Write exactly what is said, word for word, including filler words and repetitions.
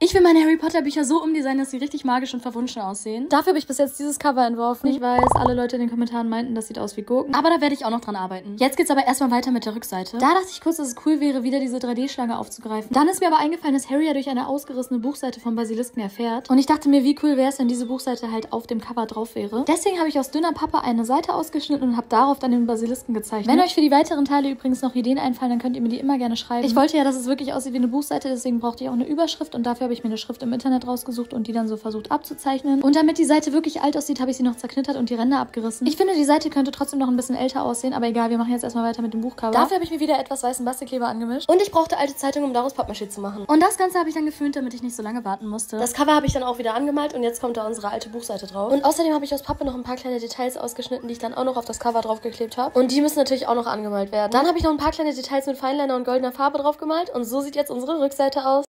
Ich will meine Harry Potter Bücher so umdesignen, dass sie richtig magisch und verwunschen aussehen. Dafür habe ich bis jetzt dieses Cover entworfen. Ich weiß, alle Leute in den Kommentaren meinten, das sieht aus wie Gurken. Aber da werde ich auch noch dran arbeiten. Jetzt geht's aber erstmal weiter mit der Rückseite. Da dachte ich kurz, dass es cool wäre, wieder diese drei D-Schlange aufzugreifen. Dann ist mir aber eingefallen, dass Harry ja durch eine ausgerissene Buchseite vom Basilisken erfährt. Und ich dachte mir, wie cool wäre es, wenn diese Buchseite halt auf dem Cover drauf wäre. Deswegen habe ich aus dünner Pappe eine Seite ausgeschnitten und habe darauf dann den Basilisken gezeichnet. Wenn euch für die weiteren Teile übrigens noch Ideen einfallen, dann könnt ihr mir die immer gerne schreiben. Ich wollte ja, dass es wirklich aussieht wie eine Buchseite, deswegen brauchte ich auch eine Überschrift und dafür habe ich mir eine Schrift im Internet rausgesucht und die dann so versucht abzuzeichnen. Und damit die Seite wirklich alt aussieht, habe ich sie noch zerknittert und die Ränder abgerissen. Ich finde, die Seite könnte trotzdem noch ein bisschen älter aussehen, aber egal, wir machen jetzt erstmal weiter mit dem Buchcover. Dafür habe ich mir wieder etwas weißen Bastelkleber angemischt. Und ich brauchte alte Zeitungen, um daraus Pappmaché zu machen. Und das Ganze habe ich dann geföhnt, damit ich nicht so lange warten musste. Das Cover habe ich dann auch wieder angemalt und jetzt kommt da unsere alte Buchseite drauf. Und außerdem habe ich aus Pappe noch ein paar kleine Details ausgeschnitten, die ich dann auch noch auf das Cover draufgeklebt habe. Und die müssen natürlich auch noch angemalt werden. Dann habe ich noch ein paar kleine Details mit Feinliner und goldener Farbe drauf gemalt und so sieht jetzt unsere Rückseite aus.